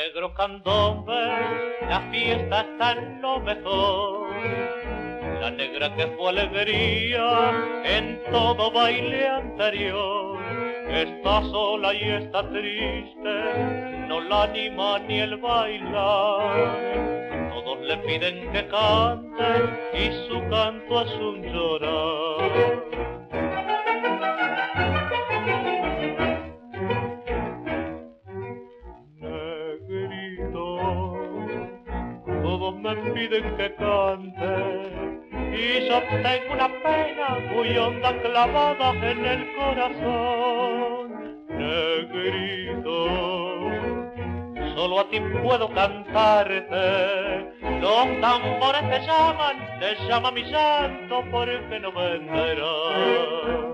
negro candombe, la fiesta está en lo mejor. La negra que fue alegría en todo baile anterior, está sola y está triste, no la anima ni el bailar. Todos le piden que cante y su canto es un llorar. Todos me piden que cante y yo tengo una pena muy honda clavada en el corazón. Negrito, solo a ti puedo cantarte. Los tambores te llama mi llanto porque no vendrás.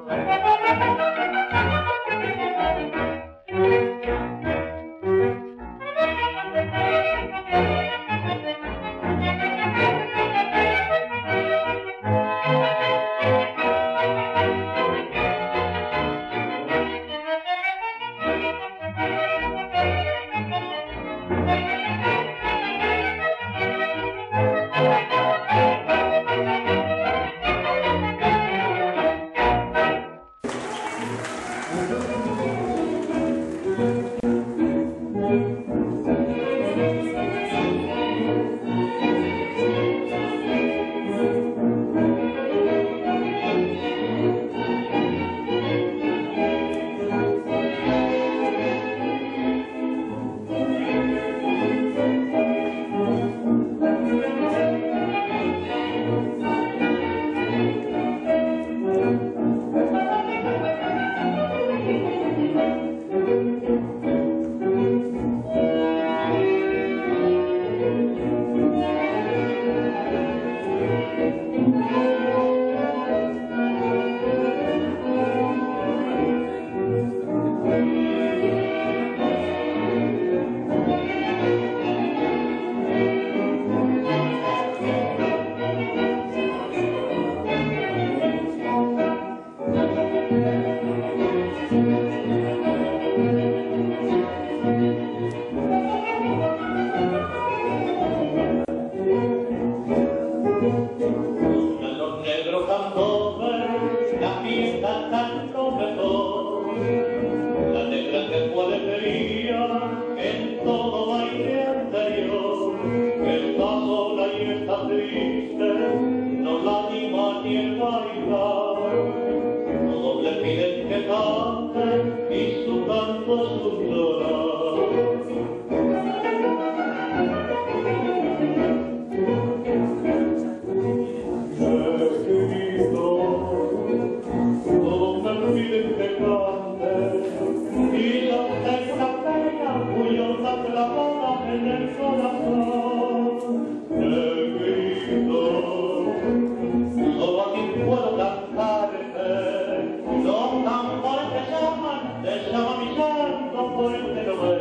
Te llama mi llanto por el